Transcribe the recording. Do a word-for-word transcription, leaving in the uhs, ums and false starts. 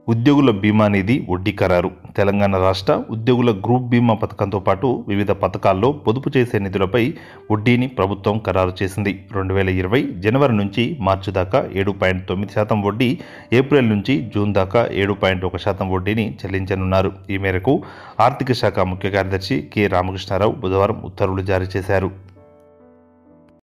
ఉద్యోగుల బీమా నిధి వడ్డీ ఖరారు. తెలంగాణ రాష్ట్ర ఉద్యోగుల గ్రూప్ బీమా పథకంతో పాటు వివిధ పథకాల్లో పొదుపు చేసే నిధులపై వడ్డీని ప్రభుత్వం ఖరారు చేసింది. రెండు వేల ఇరవై జనవరి నుంచి మార్చి దాకా ఏడు పాయింట్ తొమ్మిది శాతం వడ్డీ, ఏప్రిల్ నుంచి జూన్ దాకా ఏడు పాయింట్ ఒక శాతం వడ్డీని చెల్లించనున్నారు. ఈ మేరకు ఆర్థిక శాఖ ముఖ్య కార్యదర్శి కె రామకృష్ణారావు బుధవారం ఉత్తర్వులు జారీ చేశారు.